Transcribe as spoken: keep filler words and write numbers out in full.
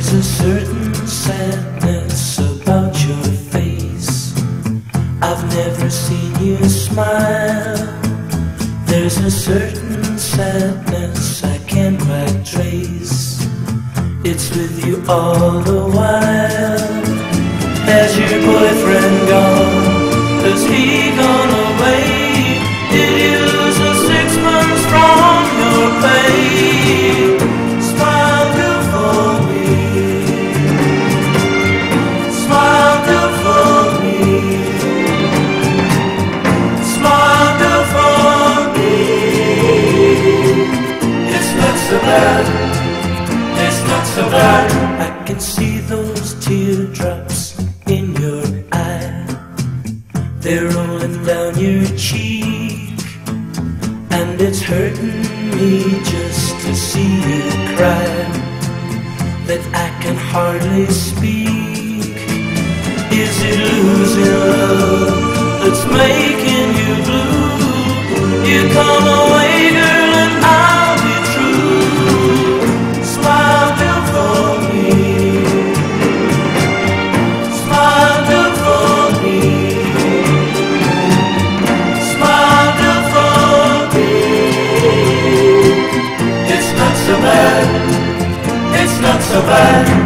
There's a certain sadness about your face. I've never seen you smile. There's a certain sadness I can't quite trace. It's with you all the while. Has your boyfriend gone? Has he gone away? Did you lose the six months from your pay? Smile good for me. Smile good for me. Smile good for me. It's not so bad. It's not so bad. I can see those teardrops in your eye. They're rolling down your cheek, and it's hurting me just to see you cry, that I can hardly speak. Is it losing love that's making you blue? You come away, girl, and I'll be true. Smile good for me. Smile good for me. Smile good for me. It's not so bad. It's not so bad.